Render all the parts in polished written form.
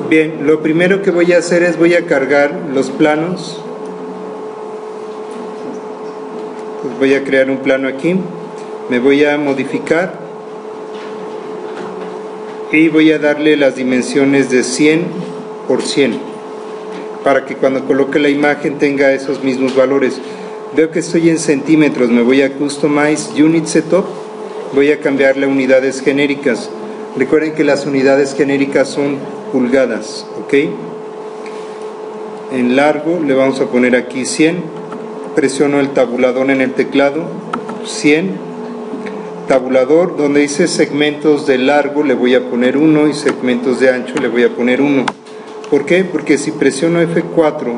Bien, lo primero que voy a hacer es voy a cargar los planos. Pues voy a crear un plano aquí, me voy a modificar y voy a darle las dimensiones de 100 por 100 para que cuando coloque la imagen tenga esos mismos valores. Veo que estoy en centímetros, me voy a Customize Unit Setup, voy a cambiarle a unidades genéricas. Recuerden que las unidades genéricas son pulgadas, ¿ok? En largo le vamos a poner aquí 100, presiono el tabulador en el teclado, 100, tabulador, donde dice segmentos de largo le voy a poner 1 y segmentos de ancho le voy a poner 1. ¿Por qué? Porque si presiono F4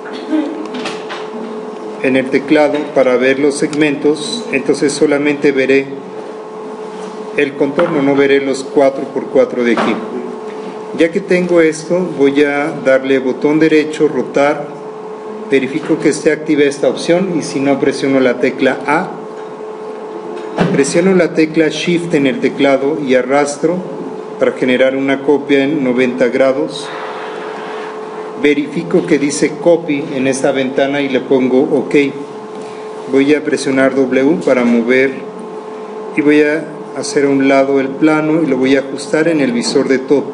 en el teclado para ver los segmentos, entonces solamente veré el contorno, no veré los 4x4 de aquí. Ya que tengo esto, voy a darle botón derecho, rotar, verifico que esté activa esta opción y si no presiono la tecla A, presiono la tecla Shift en el teclado y arrastro para generar una copia en 90 grados. Verifico que dice Copy en esta ventana y le pongo OK. Voy a presionar W para mover y voy a hacer a un lado el plano y lo voy a ajustar en el visor de top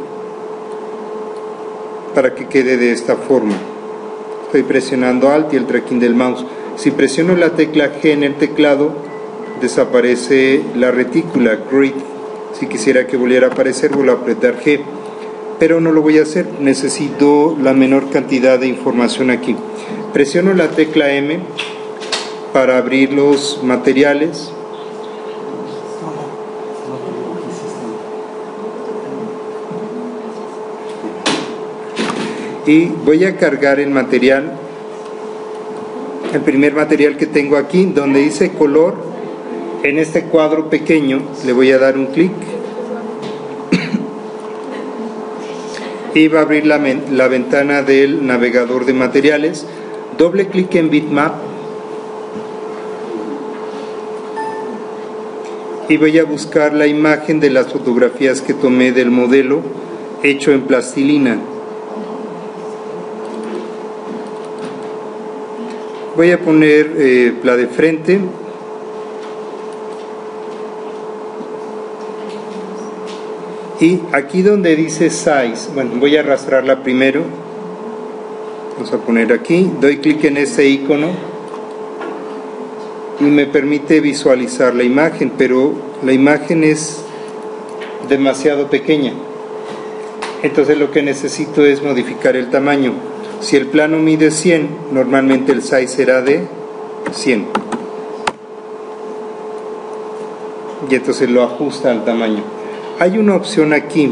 para que quede de esta forma. Estoy presionando Alt y el tracking del mouse. Si presiono la tecla G en el teclado, desaparece la retícula, Grid. Si quisiera que volviera a aparecer, vuelvo a apretar G. Pero no lo voy a hacer, necesito la menor cantidad de información aquí. Presiono la tecla M para abrir los materiales. Y voy a cargar el material, el primer material que tengo aquí, donde dice color, en este cuadro pequeño le voy a dar un clic y va a abrir la ventana del navegador de materiales. Doble clic en Bitmap y voy a buscar la imagen de las fotografías que tomé del modelo hecho en plastilina. Voy a poner la de frente. Y aquí donde dice Size, bueno, voy a arrastrarla primero. Vamos a poner aquí, doy clic en este icono y me permite visualizar la imagen, pero la imagen es demasiado pequeña. Entonces lo que necesito es modificar el tamaño. Si el plano mide 100, normalmente el size será de 100. Y entonces lo ajusta al tamaño. Hay una opción aquí,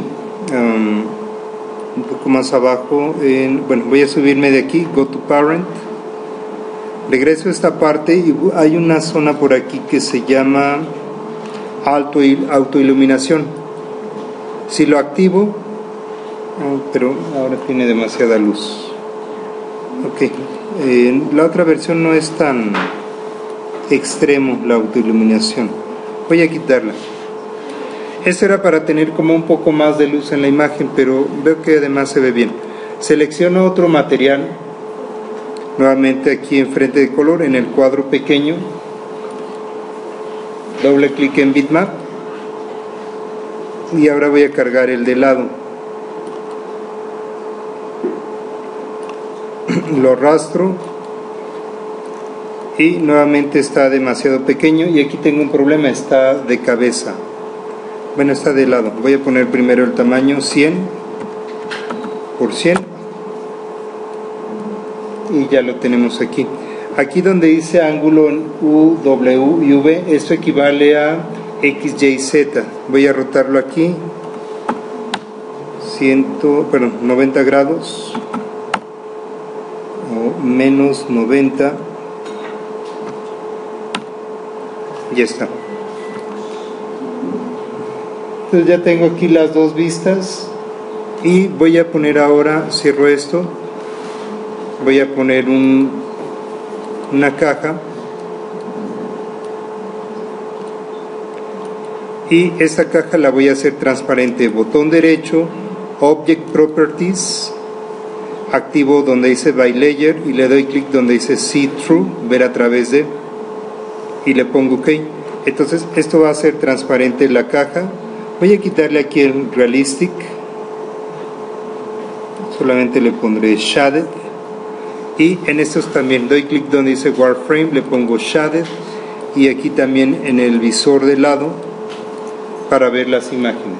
un poco más abajo, bueno, voy a subirme de aquí, Go to Parent. Regreso a esta parte y hay una zona por aquí que se llama autoiluminación. Si lo activo, pero ahora tiene demasiada luz. Ok, la otra versión no es tan extremo la autoiluminación. Voy a quitarla. Esto era para tener como un poco más de luz en la imagen, pero veo que además se ve bien. Selecciono otro material, nuevamente aquí en frente de color, en el cuadro pequeño. Doble clic en Bitmap y ahora voy a cargar el de lado. Lo arrastro y nuevamente está demasiado pequeño y aquí tengo un problema, está de cabeza. Bueno, está de lado. Voy a poner primero el tamaño 100 por 100 y ya lo tenemos aquí. Aquí donde dice ángulo en U, W y V, esto equivale a X, Y, Z. Voy a rotarlo aquí 90 grados o menos 90. Ya está. Entonces ya tengo aquí las dos vistas y voy a poner ahora, cierro esto, voy a poner una caja y esta caja la voy a hacer transparente. Botón derecho, Object Properties, activo donde dice By Layer y le doy clic donde dice See Through, ver a través de, y le pongo OK. Entonces esto va a ser transparente la caja. Voy a quitarle aquí el Realistic, solamente le pondré Shaded, y en estos también doy clic donde dice Wireframe, le pongo Shaded, y aquí también en el visor de lado para ver las imágenes.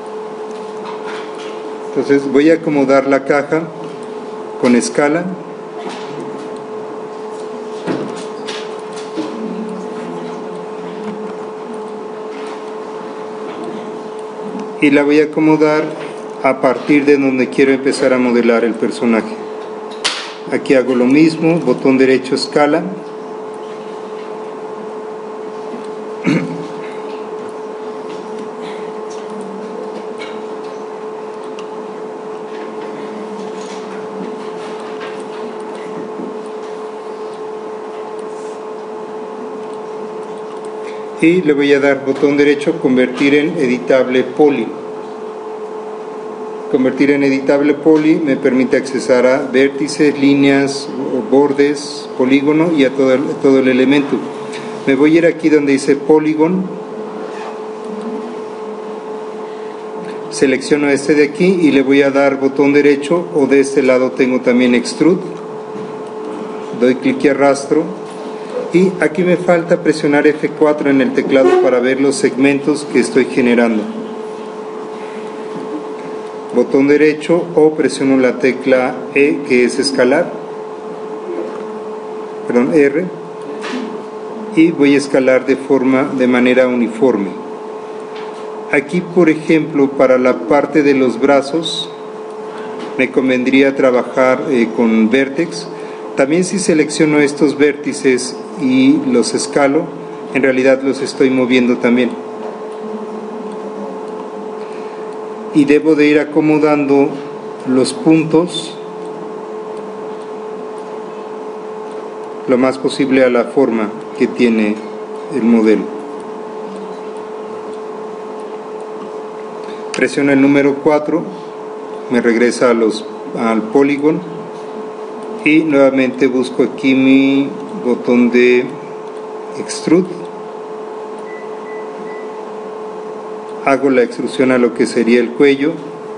Entonces voy a acomodar la caja con escala. Y la voy a acomodar a partir de donde quiero empezar a modelar el personaje. Aquí hago lo mismo, botón derecho, escala. Y le voy a dar botón derecho, convertir en editable poly. Convertir en editable poly me permite accesar a vértices, líneas, bordes, polígono y a todo el elemento. Me voy a ir aquí donde dice Polygon, selecciono este de aquí y le voy a dar botón derecho, o de este lado tengo también Extrude, doy clic y arrastro, y aquí me falta presionar F4 en el teclado para ver los segmentos que estoy generando. Botón derecho o presiono la tecla E, que es escalar, R, y voy a escalar de manera uniforme. Aquí, por ejemplo, para la parte de los brazos me convendría trabajar con Vertex. También si selecciono estos vértices y los escalo, en realidad los estoy moviendo también. Y debo de ir acomodando los puntos lo más posible a la forma que tiene el modelo. Presiono el número 4, me regresa al polígono y nuevamente busco aquí mi botón de Extrude. Hago la extrusión a lo que sería el cuello.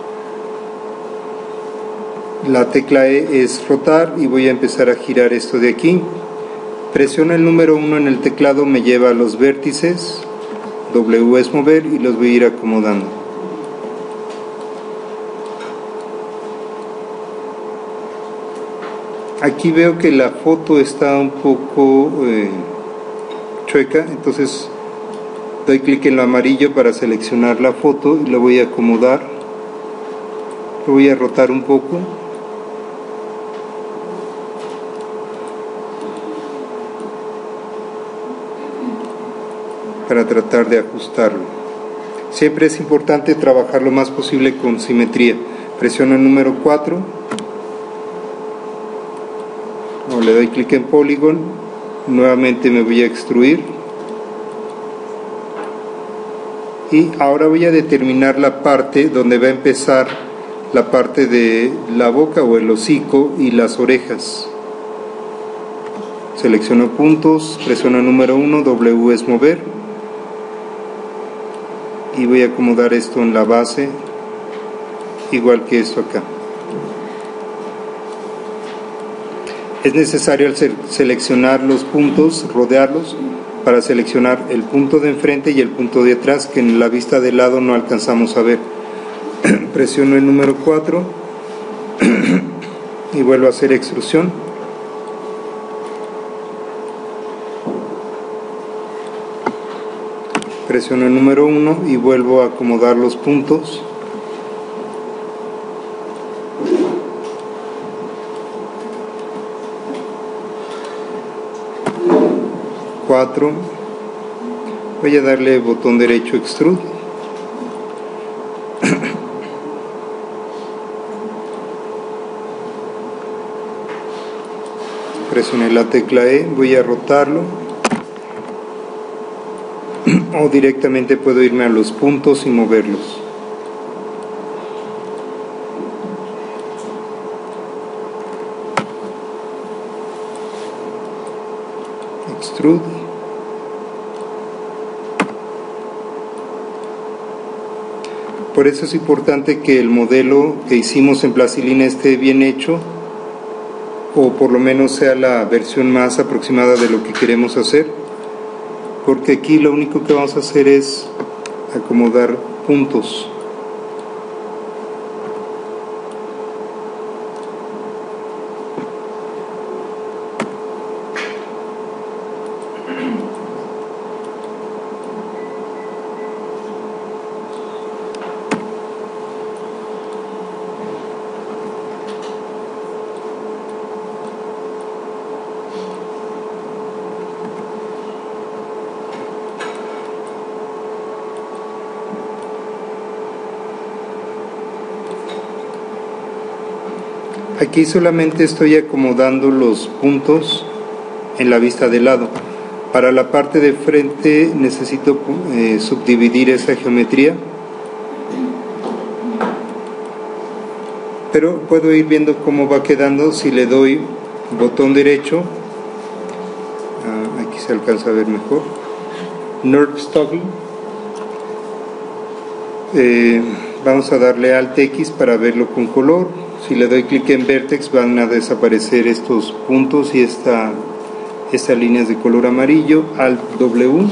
La tecla E es rotar y voy a empezar a girar esto de aquí. Presiono el número 1 en el teclado, me lleva a los vértices. W es mover y los voy a ir acomodando. Aquí veo que la foto está un poco chueca, entonces doy clic en lo amarillo para seleccionar la foto y lo voy a acomodar. Lo voy a rotar un poco. Para tratar de ajustarlo. Siempre es importante trabajar lo más posible con simetría. Presiono el número 4. O le doy clic en Polygon. Nuevamente me voy a extruir. Y ahora voy a determinar la parte donde va a empezar la parte de la boca o el hocico y las orejas. Selecciono puntos, presiono el número 1, W es mover, y voy a acomodar esto en la base, igual que esto acá. Es necesario al seleccionar los puntos, rodearlos, para seleccionar el punto de enfrente y el punto de atrás, que en la vista de lado no alcanzamos a ver. Presiono el número 4 y vuelvo a hacer extrusión. Presiono el número 1 y vuelvo a acomodar los puntos. Voy a darle botón derecho Extrude. Presioné la tecla E, voy a rotarlo. O directamente puedo irme a los puntos y moverlos. extrude. Por eso es importante que el modelo que hicimos en plastilina esté bien hecho, o por lo menos sea la versión más aproximada de lo que queremos hacer, porque aquí lo único que vamos a hacer es acomodar puntos. Aquí solamente estoy acomodando los puntos en la vista de lado. Para la parte de frente necesito subdividir esa geometría, pero puedo ir viendo cómo va quedando si le doy botón derecho. Aquí se alcanza a ver mejor. NURBS Toggle. Vamos a darle Alt X para verlo con color. Si le doy clic en Vertex van a desaparecer estos puntos y estas líneas de color amarillo. Alt W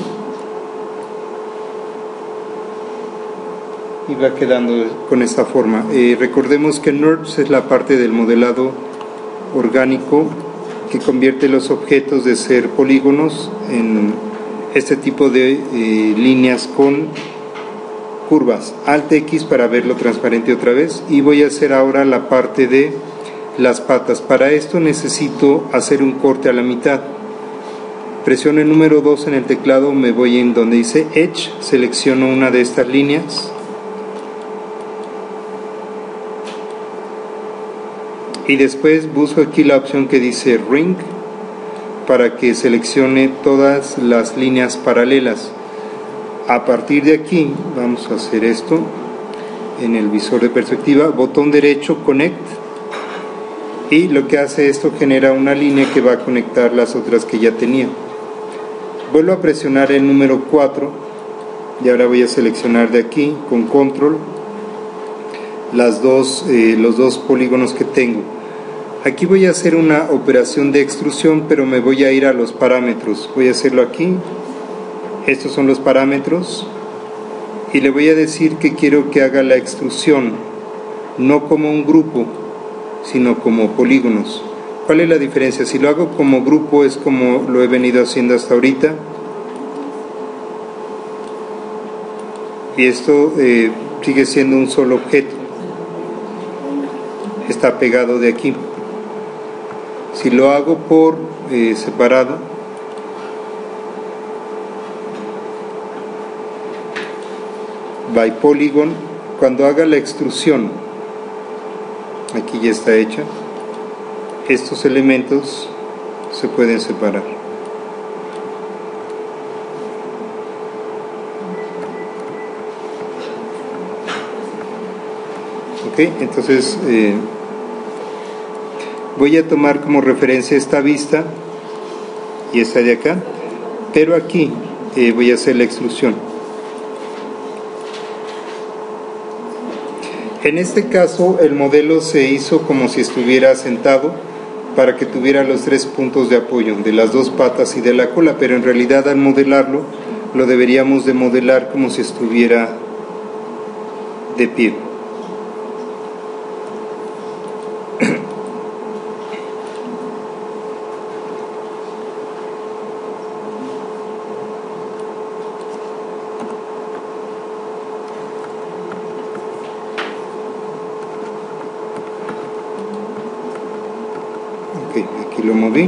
y va quedando con esta forma. Recordemos que NURBS es la parte del modelado orgánico que convierte los objetos de ser polígonos en este tipo de líneas con curvas. Alt X para verlo transparente otra vez, y voy a hacer ahora la parte de las patas. Para esto necesito hacer un corte a la mitad. Presiono el número 2 en el teclado, me voy en donde dice Edge, selecciono una de estas líneas y después busco aquí la opción que dice Ring para que seleccione todas las líneas paralelas. A partir de aquí vamos a hacer esto en el visor de perspectiva, botón derecho Connect, y lo que hace esto genera una línea que va a conectar las otras que ya tenía. Vuelvo a presionar el número 4 y ahora voy a seleccionar de aquí con control los dos polígonos que tengo. Aquí voy a hacer una operación de extrusión, pero me voy a ir a los parámetros. Voy a hacerlo aquí. Estos son los parámetros y le voy a decir que quiero que haga la extrusión no como un grupo sino como polígonos. ¿Cuál es la diferencia? Si lo hago como grupo es como lo he venido haciendo hasta ahorita, y esto sigue siendo un solo objeto, está pegado de aquí. Si lo hago por separado, by polygon, cuando haga la extrusión, aquí ya está hecha, estos elementos se pueden separar. Ok, entonces voy a tomar como referencia esta vista y esta de acá, pero aquí voy a hacer la extrusión. En este caso el modelo se hizo como si estuviera sentado para que tuviera los 3 puntos de apoyo de las 2 patas y de la cola, pero en realidad al modelarlo lo deberíamos de modelar como si estuviera de pie. Aquí lo moví.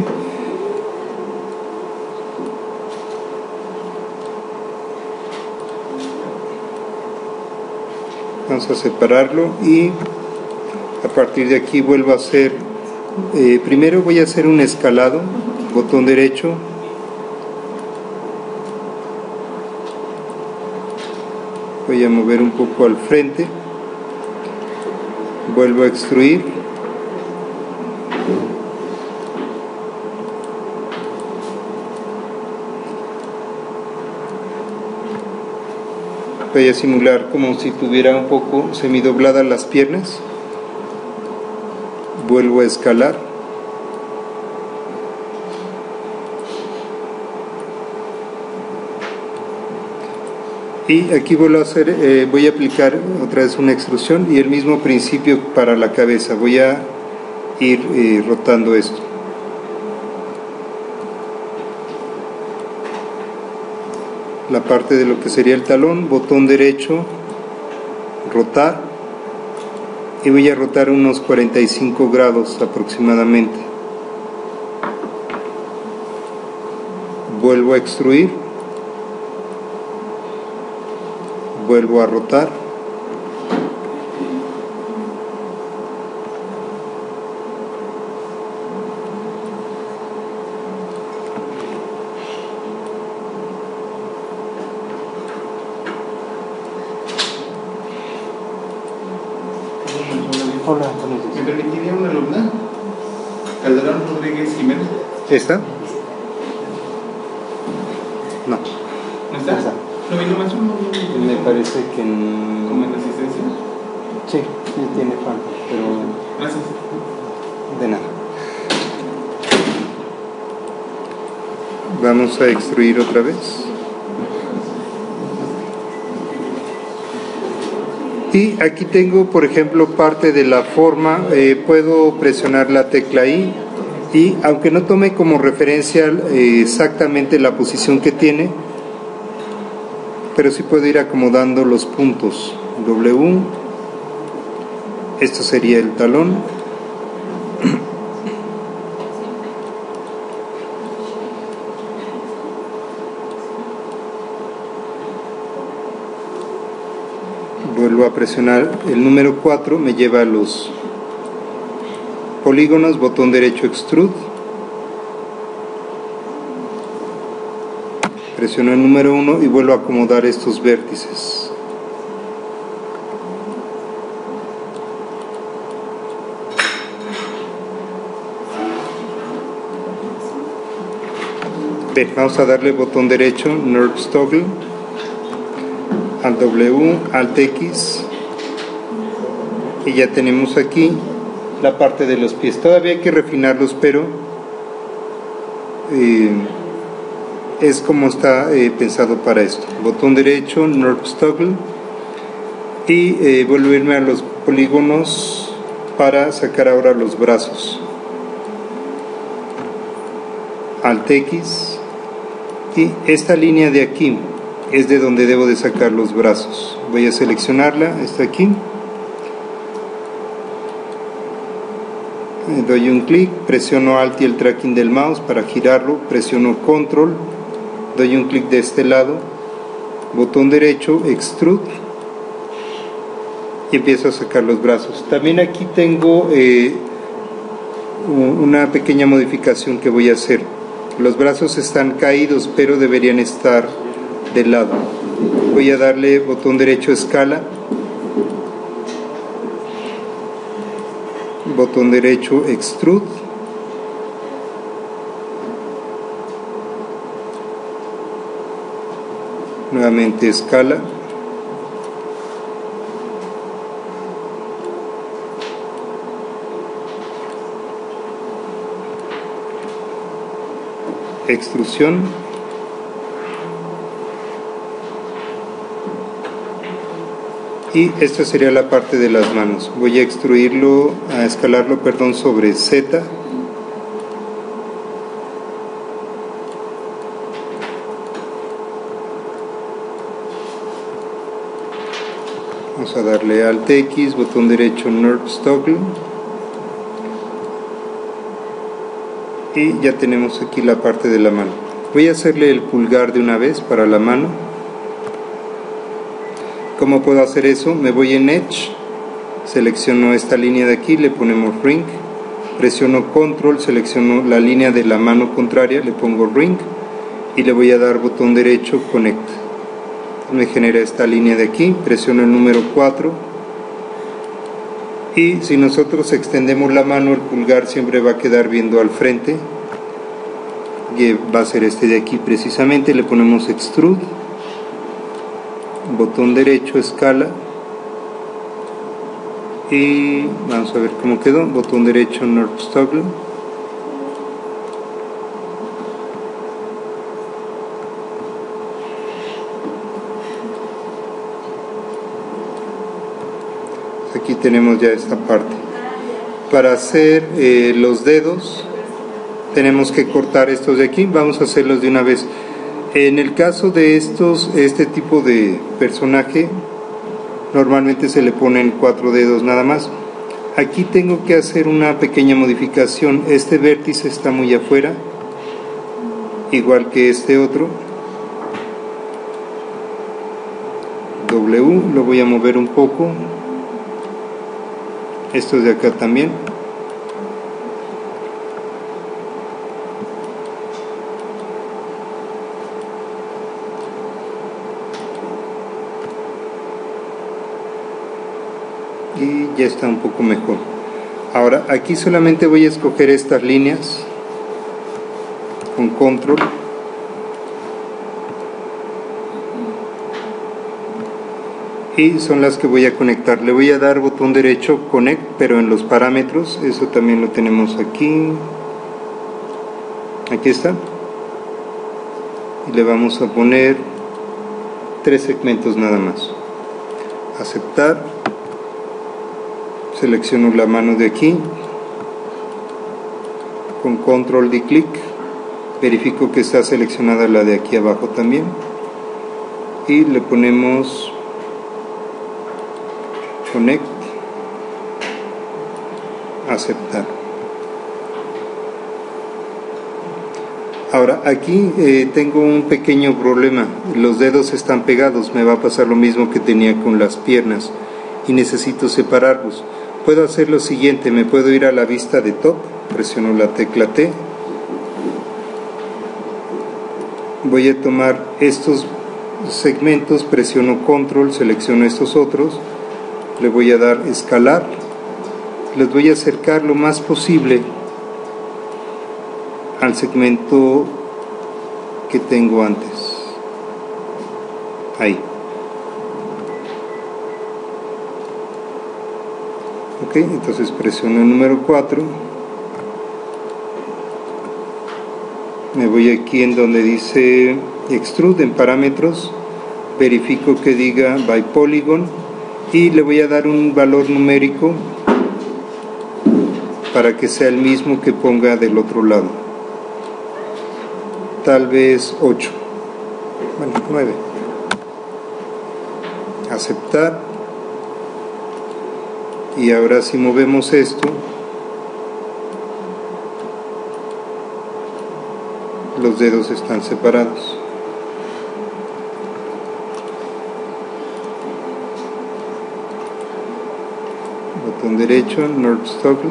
Vamos a separarlo y a partir de aquí vuelvo a hacer, primero voy a hacer un escalado, botón derecho, voy a mover un poco al frente, vuelvo a extruir, voy a simular como si tuviera un poco semidobladas las piernas. Vuelvo a escalar. Y aquí vuelvo a hacer, voy a aplicar otra vez una extrusión y el mismo principio para la cabeza. Voy a ir rotando esto. La parte de lo que sería el talón, botón derecho, rotar, y voy a rotar unos 45 grados aproximadamente. Vuelvo a extruir, vuelvo a rotar, Hola, ¿me permitiría una alumna? Calderón Rodríguez Jiménez. ¿Esta? No. ¿No está? ¿No vino más uno? Me parece que ¿Como en asistencia? sí, sí tiene falta, pero Gracias. de nada. Vamos a extruir otra vez. Y aquí tengo, por ejemplo, parte de la forma. Puedo presionar la tecla I y aunque no tome como referencia exactamente la posición que tiene, pero sí puedo ir acomodando los puntos. W, esto sería el talón. Vuelvo a presionar el número 4, me lleva a los polígonos, botón derecho extrude, presiono el número 1 y vuelvo a acomodar estos vértices. Bien, vamos a darle botón derecho, NURBS Toggle, al W, Alt X, y ya tenemos aquí la parte de los pies. Todavía hay que refinarlos, pero es como está pensado para esto. Botón derecho, NURBS Toggle, y vuelvo a irme a los polígonos para sacar ahora los brazos. Alt X, y esta línea de aquí es de donde debo de sacar los brazos. Voy a seleccionarla, está aquí, doy un clic, presiono Alt y el tracking del mouse para girarlo, presiono Control, doy un clic de este lado, botón derecho, Extrude, y empiezo a sacar los brazos. También aquí tengo una pequeña modificación que voy a hacer. Los brazos están caídos, pero deberían estar del lado. Voy a darle botón derecho, escala, botón derecho, extrude, nuevamente escala, extrusión, y esta sería la parte de las manos. Voy a extruirlo, a escalarlo, perdón, sobre Z, vamos a darle Alt X, botón derecho, NURBS Toggle, y ya tenemos aquí la parte de la mano. Voy a hacerle el pulgar de una vez para la mano. ¿Cómo puedo hacer eso? Me voy en Edge, selecciono esta línea de aquí, le ponemos Ring, presiono Control, selecciono la línea de la mano contraria, le pongo Ring y le voy a dar botón derecho, Connect. Me genera esta línea de aquí, presiono el número 4 y si nosotros extendemos la mano, el pulgar siempre va a quedar viendo al frente y va a ser este de aquí precisamente. Le ponemos Extrude, botón derecho, escala, y vamos a ver cómo quedó. Botón derecho, North Toggle, aquí tenemos ya esta parte. Para hacer los dedos tenemos que cortar estos de aquí. Vamos a hacerlos de una vez. En el caso de este tipo de personaje, normalmente se le ponen 4 dedos nada más. Aquí tengo que hacer una pequeña modificación. Este vértice está muy afuera, igual que este otro. W lo voy a mover un poco. Estos de acá también. Y ya está un poco mejor. Ahora aquí solamente voy a escoger estas líneas con control, y son las que voy a conectar. Le voy a dar botón derecho connect, pero en los parámetros. Eso también lo tenemos aquí. Aquí está. Y le vamos a poner 3 segmentos nada más. Aceptar. Selecciono la mano de aquí con control y clic, verifico que está seleccionada la de aquí abajo también, y le ponemos connect, aceptar. Ahora aquí tengo un pequeño problema, los dedos están pegados. Me va a pasar lo mismo que tenía con las piernas y necesito separarlos. Puedo hacer lo siguiente, me puedo ir a la vista de top, presiono la tecla T, voy a tomar estos segmentos, presiono control, selecciono estos otros, le voy a dar escalar, les voy a acercar lo más posible al segmento que tengo antes, ahí. Ok, entonces presiono el número 4, me voy aquí en donde dice extrude en parámetros, verifico que diga by polygon y le voy a dar un valor numérico para que sea el mismo que ponga del otro lado, tal vez 8, bueno, 9. Aceptar. Y ahora si movemos esto, los dedos están separados. Botón derecho, North Toggle.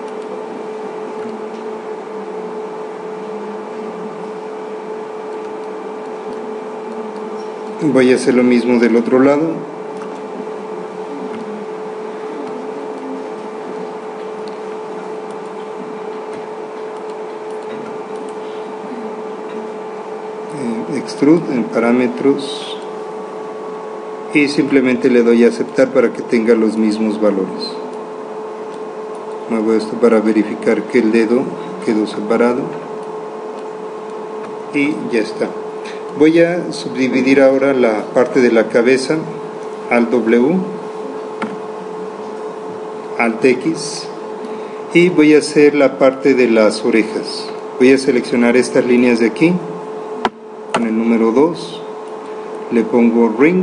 Voy a hacer lo mismo del otro lado. Extrude en parámetros y simplemente le doy a aceptar para que tenga los mismos valores. Muevo esto para verificar que el dedo quedó separado y ya está. Voy a subdividir ahora la parte de la cabeza, Alt W, Alt X, y voy a hacer la parte de las orejas. Voy a seleccionar estas líneas de aquí. Con el número 2 le pongo ring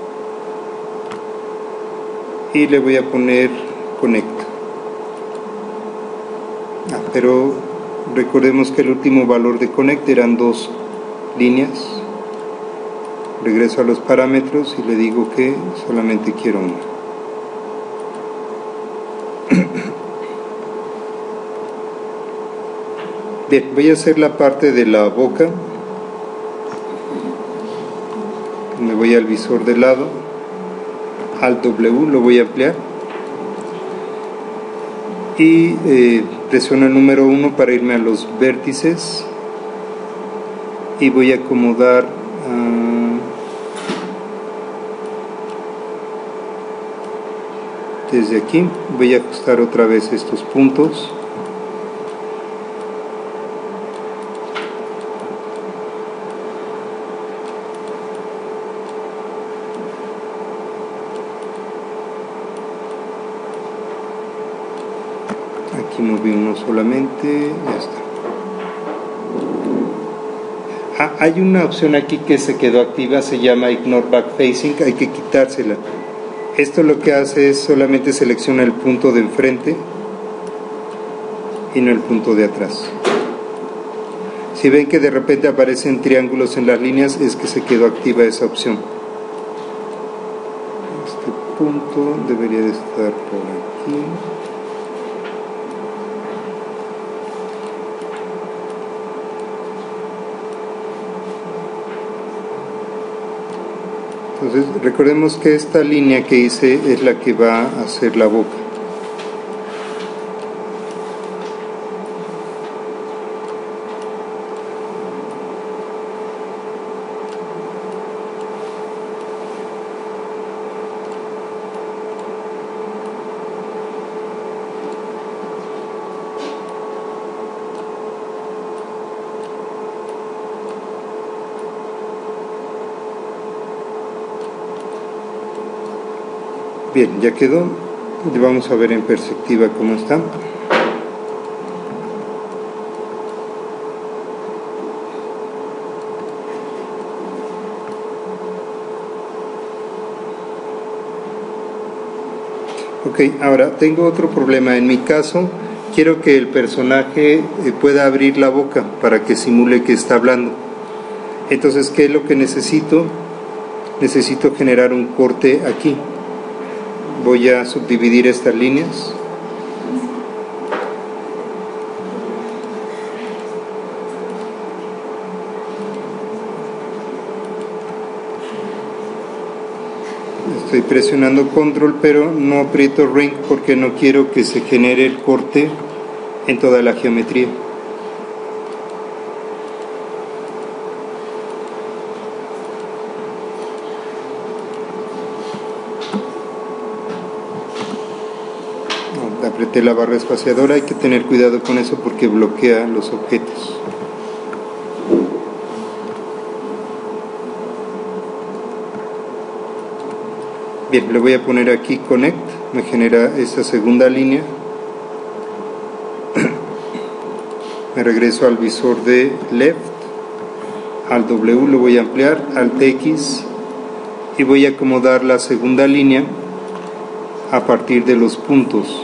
y le voy a poner connect. Pero recordemos que el último valor de connect eran 2 líneas. Regreso a los parámetros y le digo que solamente quiero una. Bien, voy a hacer la parte de la boca. Me voy al visor de lado, Alt W, lo voy a ampliar y presiono el número 1 para irme a los vértices y voy a acomodar desde aquí voy a ajustar otra vez estos puntos. Aquí moví uno solamente, ya está. Hay una opción aquí que se quedó activa, se llama Ignore Backfacing, hay que quitársela. Esto lo que hace es solamente selecciona el punto de enfrente y no el punto de atrás. Si ven que de repente aparecen triángulos en las líneas, es que se quedó activa esa opción. Este punto debería de estar por aquí. Entonces recordemos que esta línea que hice es la que va a hacer la boca. Bien, ya quedó. Y vamos a ver en perspectiva cómo está. Ok, ahora tengo otro problema. En mi caso, quiero que el personaje pueda abrir la boca para que simule que está hablando. Entonces, ¿qué es lo que necesito? Necesito generar un corte aquí. Voy a subdividir estas líneas. Estoy presionando control, pero no aprieto ring porque no quiero que se genere el corte en toda la geometría. Apreté la barra espaciadora, hay que tener cuidado con eso porque bloquea los objetos. Bien, le voy a poner aquí Connect, me genera esta segunda línea. Me regreso al visor de Left, al W lo voy a ampliar, Alt X, y voy a acomodar la segunda línea a partir de los puntos.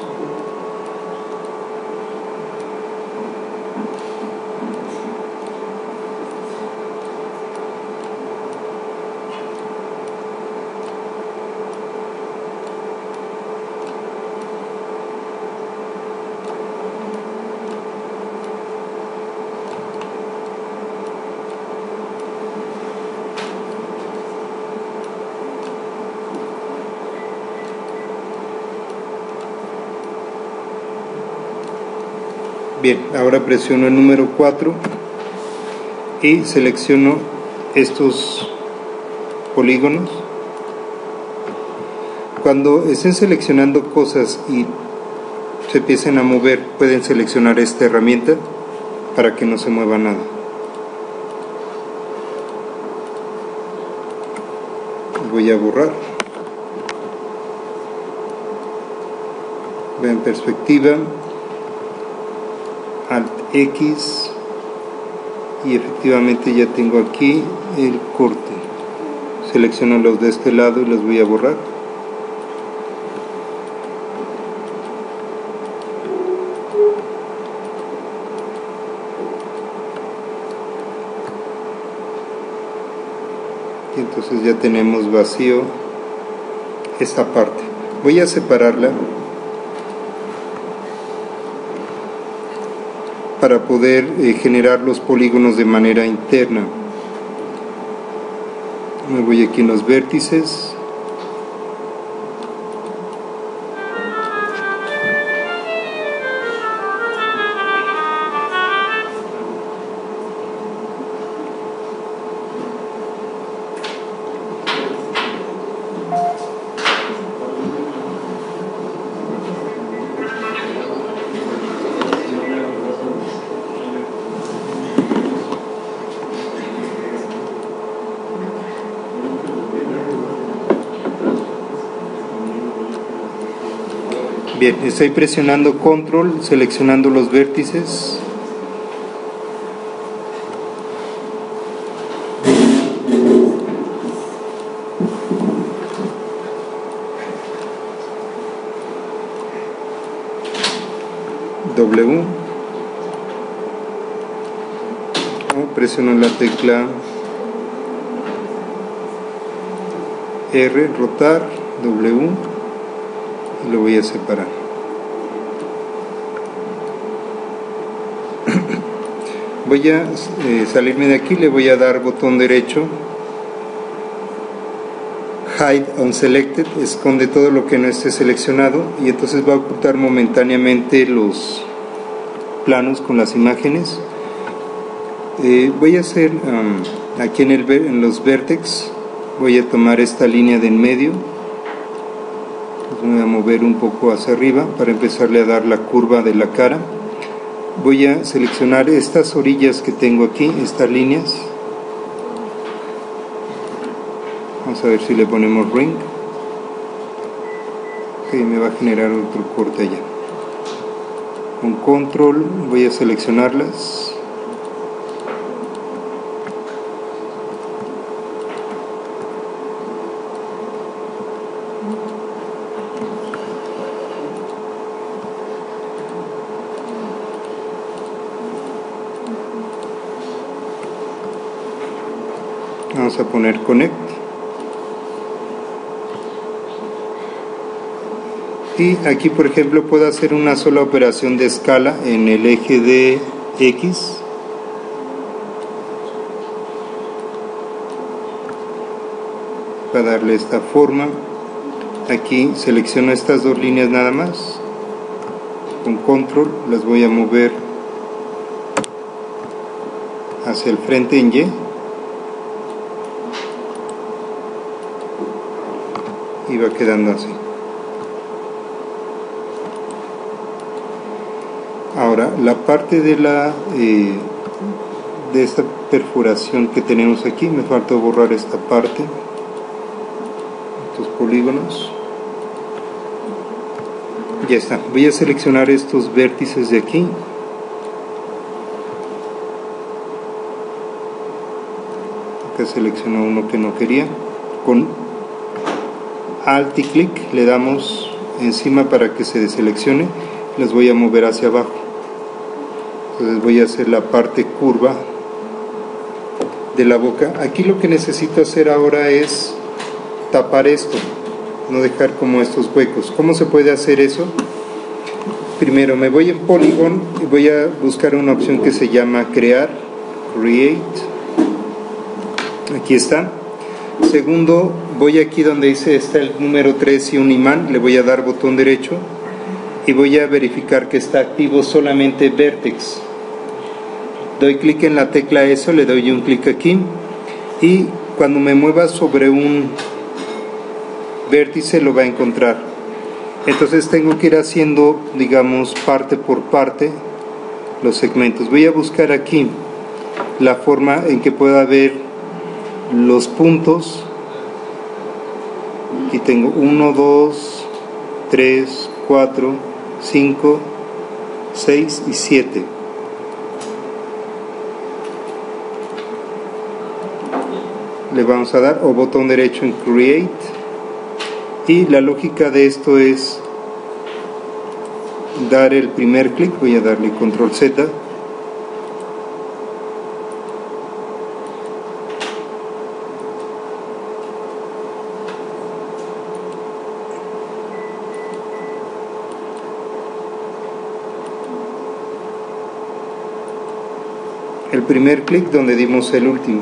Bien, ahora presiono el número 4 y selecciono estos polígonos. Cuando estén seleccionando cosas y se empiecen a mover, pueden seleccionar esta herramienta para que no se mueva nada. Voy a borrar. Vean perspectiva. Alt X y efectivamente ya tengo aquí el corte. Selecciono los de este lado y los voy a borrar. Y entonces ya tenemos vacío esta parte. Voy a separarla para poder generar los polígonos de manera interna. Me voy aquí en los vértices. Bien, estoy presionando control, seleccionando los vértices. W. Presiono la tecla R, rotar, W, y lo voy a separar. Voy a salirme de aquí, le voy a dar botón derecho, Hide Unselected, esconde todo lo que no esté seleccionado, y entonces va a ocultar momentáneamente los planos con las imágenes. Voy a hacer aquí en los vértices, voy a tomar esta línea de en medio, voy a mover un poco hacia arriba para empezarle a dar la curva de la cara. Voy a seleccionar estas orillas que tengo aquí, estas líneas. Vamos a ver si le ponemos ring. Ok, me va a generar otro corte allá. Con control voy a seleccionarlas. Vamos a poner connect. Y aquí, por ejemplo, puedo hacer una sola operación de escala en el eje de X. Para darle esta forma. Aquí selecciono estas dos líneas nada más. Con control las voy a mover hacia el frente en Y. Y va quedando así. Ahora la parte de de esta perforación que tenemos aquí, me falta borrar esta parte, estos polígonos. Ya está. Voy a seleccionar estos vértices de aquí. Acá selecciono uno que no quería. Con Alt y clic le damos encima para que se deseleccione, los voy a mover hacia abajo. Entonces voy a hacer la parte curva de la boca. Aquí lo que necesito hacer ahora es tapar esto, no dejar como estos huecos. ¿Cómo se puede hacer eso? Primero me voy en Polygon y voy a buscar una opción que se llama crear, create. Aquí está. Segundo, voy aquí donde dice está el número 3 y un imán, le voy a dar botón derecho y voy a verificar que está activo solamente Vertex. Doy clic en la tecla ESO, le doy un clic aquí y cuando me mueva sobre un vértice lo va a encontrar. Entonces tengo que ir haciendo, digamos, parte por parte los segmentos. Voy a buscar aquí la forma en que pueda ver los puntos. Aquí tengo 1, 2, 3, 4, 5, 6 y 7. Le vamos a dar o botón derecho en Create. Y la lógica de esto es dar el primer clic. Voy a darle Control Z. El primer clic donde dimos el último.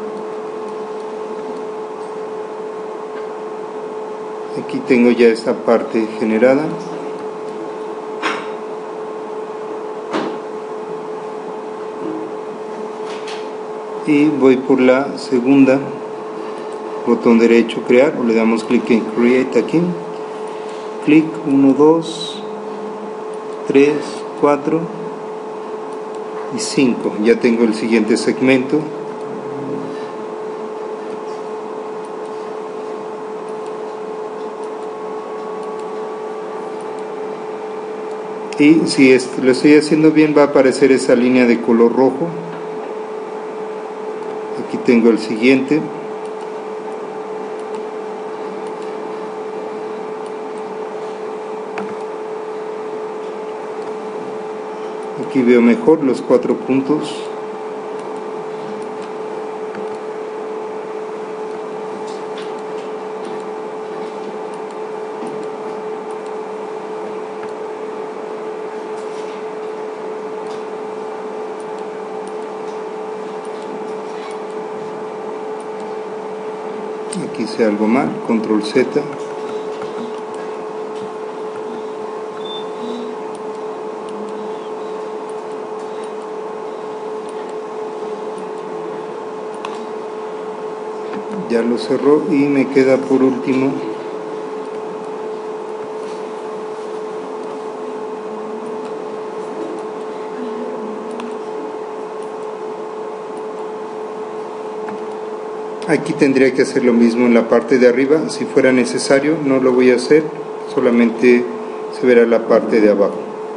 Aquí tengo ya esta parte generada. Y voy por la segunda, botón derecho crear, o le damos clic en Create aquí. Clic 1, 2, 3, 4 y 5. Ya tengo el siguiente segmento. y si lo estoy haciendo bien va a aparecer esa línea de color rojo. Aquí tengo el siguiente. Aquí veo mejor los 4 puntos. Aquí hice algo mal, control Z. Ya lo cerró y me queda por último aquí tendría que hacer lo mismo en la parte de arriba. Si fuera necesario, no lo voy a hacer, solamente se verá la parte de abajo.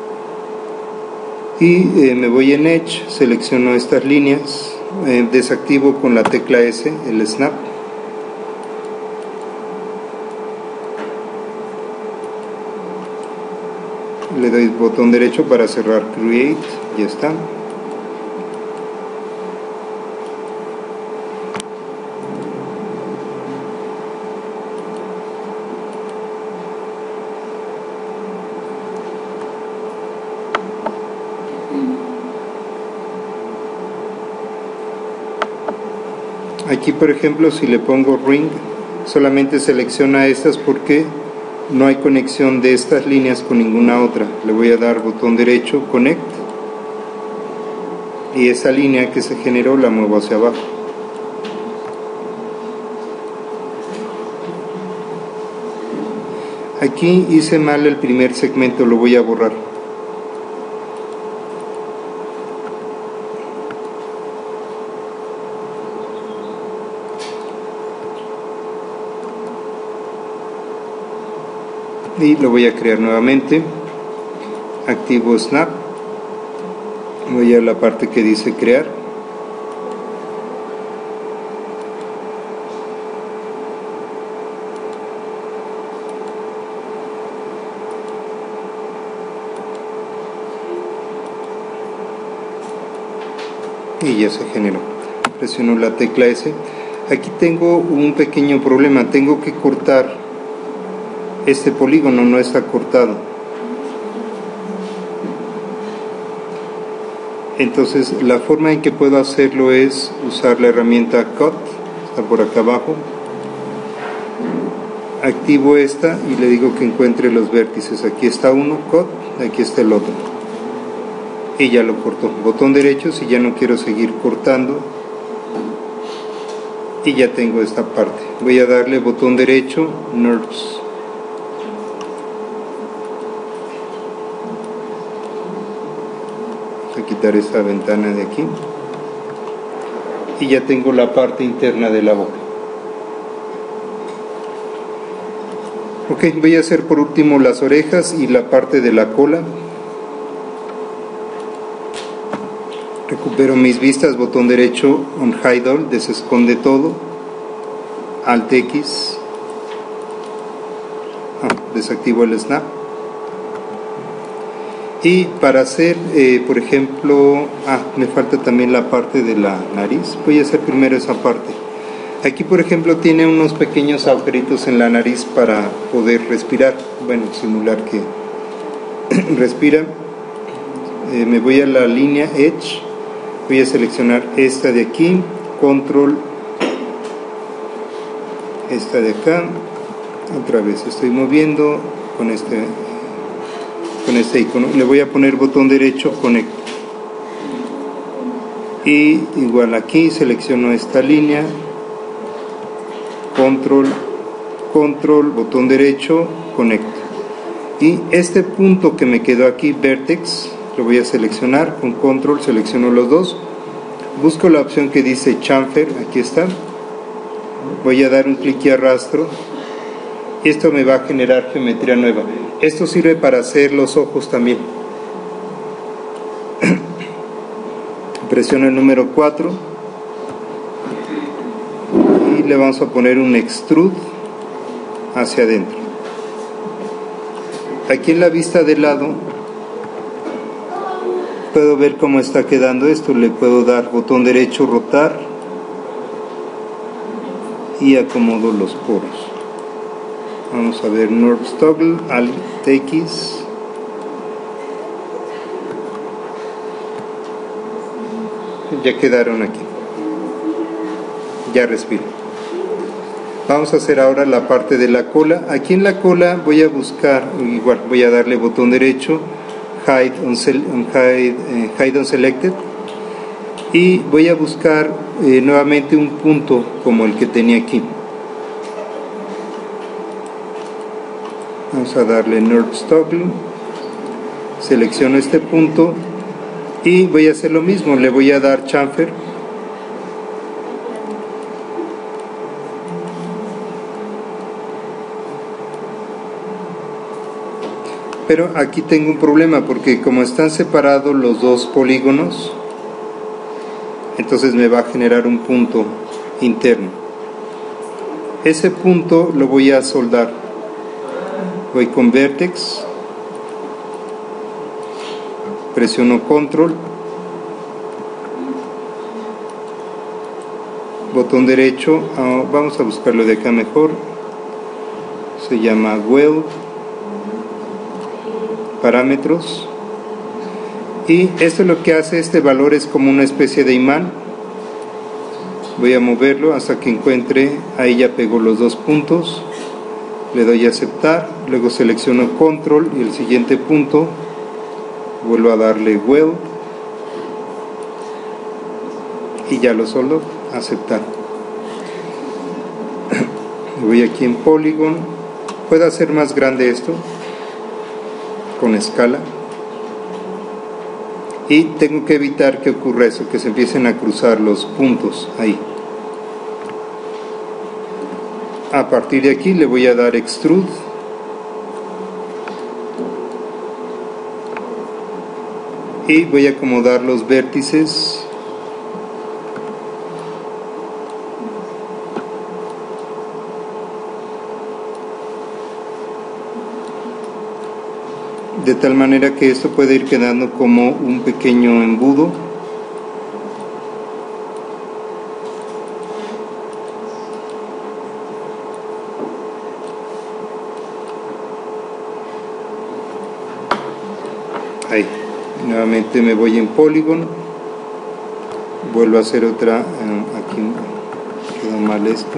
Y me voy en Edge, selecciono estas líneas, desactivo con la tecla S el Snap. Le doy botón derecho para cerrar Create, ya está. Aquí por ejemplo si le pongo Ring, solamente selecciona estas porque no hay conexión de estas líneas con ninguna otra. Le voy a dar botón derecho, Connect, y esa línea que se generó la muevo hacia abajo. Aquí hice mal el primer segmento, lo voy a borrar. Y lo voy a crear nuevamente. Activo Snap, voy a la parte que dice crear, y ya se generó. Presiono la tecla S. Aquí tengo un pequeño problema, tengo que cortar este polígono, no está cortado. Entonces la forma en que puedo hacerlo es usar la herramienta Cut, está por acá abajo. Activo esta y le digo que encuentre los vértices. Aquí está uno, Cut, aquí está el otro. Y ya lo cortó. Botón derecho si ya no quiero seguir cortando. Y ya tengo esta parte. Voy a darle botón derecho, Nerds. Voy a quitar esta ventana de aquí. Y ya tengo la parte interna de la boca. Ok, voy a hacer por último las orejas y la parte de la cola. Recupero mis vistas, botón derecho, on Hide All, desesconde todo, Alt X, desactivo el Snap. Y para hacer, por ejemplo, me falta también la parte de la nariz. Voy a hacer primero esa parte. Aquí, por ejemplo, tiene unos pequeños agujeritos en la nariz para poder respirar. Bueno, simular que respira. Me voy a la línea Edge. Voy a seleccionar esta de aquí. Control. Esta de acá. Otra vez estoy moviendo con este icono. Le voy a poner botón derecho, Connect. Y igual aquí selecciono esta línea. Control, botón derecho, Connect. Y este punto que me quedó aquí, Vertex, lo voy a seleccionar con Control, selecciono los dos. Busco la opción que dice Chamfer, aquí está. Voy a dar un clic y arrastro. Esto me va a generar geometría nueva. Esto sirve para hacer los ojos también. Presiono el número 4 y le vamos a poner un extrude hacia adentro. Aquí en la vista de lado puedo ver cómo está quedando esto. Le puedo dar botón derecho, rotar, y acomodo los poros. Vamos a ver NURBS Toggle, Alt X. Ya quedaron aquí. Ya respiro. Vamos a hacer ahora la parte de la cola. Aquí en la cola voy a buscar, igual voy a darle botón derecho, Hide on Selected, y voy a buscar nuevamente un punto como el que tenía aquí. Vamos a darle NURBS Toggle, selecciono este punto y voy a hacer lo mismo, le voy a dar chamfer, pero aquí tengo un problema porque como están separados los dos polígonos, entonces me va a generar un punto interno. Ese punto lo voy a soldar. Voy con Vertex, presiono Control, botón derecho, vamos a buscarlo de acá mejor, se llama Weld, parámetros, y esto lo que hace, este valor es como una especie de imán. Voy a moverlo hasta que encuentre, ahí ya pegó los dos puntos, le doy a aceptar, luego selecciono Control y el siguiente punto, vuelvo a darle Weld y ya lo soldo, aceptar. Voy aquí en Polygon, puedo hacer más grande esto con escala y tengo que evitar que ocurra eso, que se empiecen a cruzar los puntos ahí. A partir de aquí le voy a dar Extrude y voy a acomodar los vértices de tal manera que esto puede ir quedando como un pequeño embudo. Ahí, nuevamente me voy en Polygon, vuelvo a hacer otra, aquí quedó mal esto.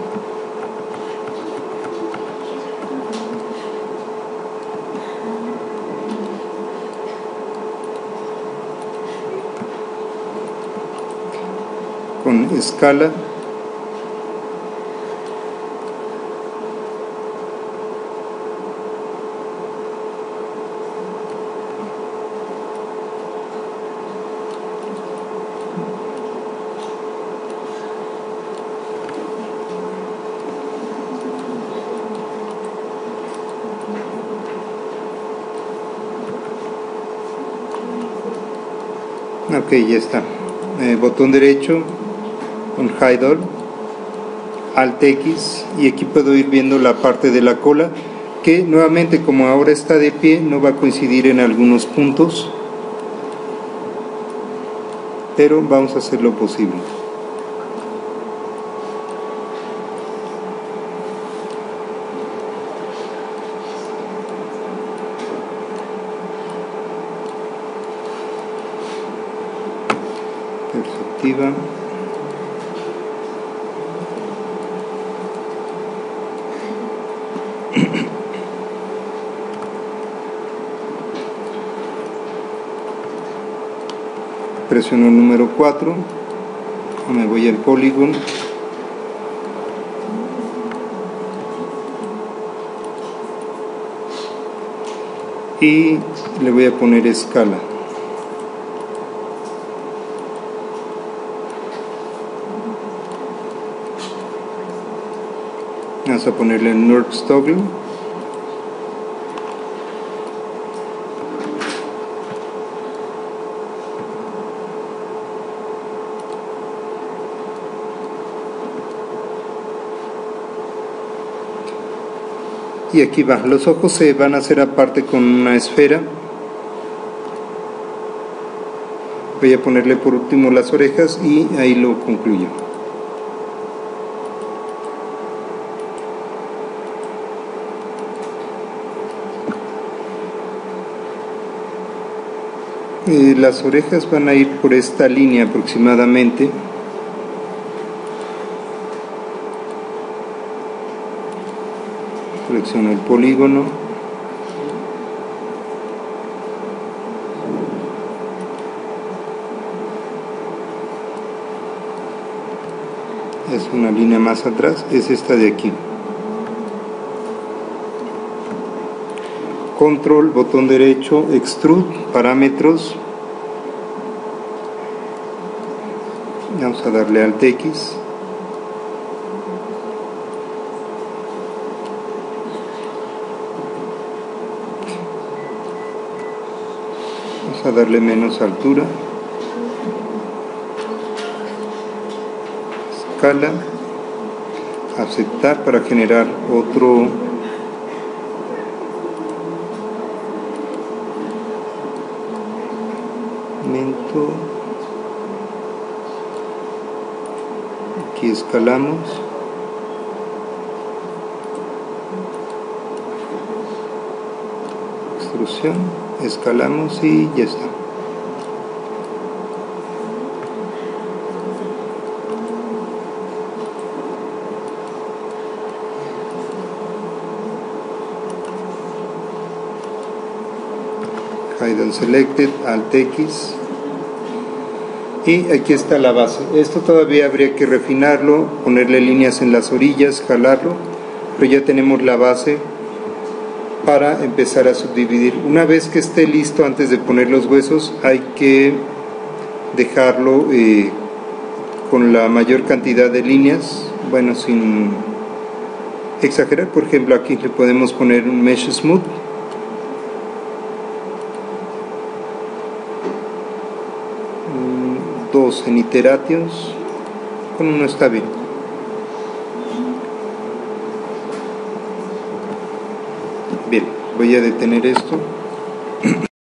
Con escala ok, ya está. Botón derecho con Hide All, Alt X, y aquí puedo ir viendo la parte de la cola que nuevamente, como ahora está de pie, no va a coincidir en algunos puntos, pero vamos a hacer lo posible. Perspectiva. Presiono el número 4, me voy al Polygon, y le voy a poner escala. Vamos a ponerle NURBS Toggle. Y aquí va, los ojos se van a hacer aparte con una esfera. Voy a ponerle por último las orejas y ahí lo concluyo. Las orejas van a ir por esta línea aproximadamente. Selecciono el polígono. Es una línea más atrás, es esta de aquí. Control, botón derecho, extrude, parámetros. Vamos a darle Alt X. Vamos a darle menos altura. Escala. Aceptar para generar otro momento. Aquí escalamos. Extrusión, escalamos y ya está. Hide Selected, Alt X. Y aquí está la base. Esto todavía habría que refinarlo, ponerle líneas en las orillas, jalarlo, pero ya tenemos la base para empezar a subdividir. Una vez que esté listo, antes de poner los huesos, hay que dejarlo con la mayor cantidad de líneas, bueno, sin exagerar. Por ejemplo, aquí le podemos poner un Mesh Smooth. Dos en iterations, con uno está bien. Bien, voy a detener esto.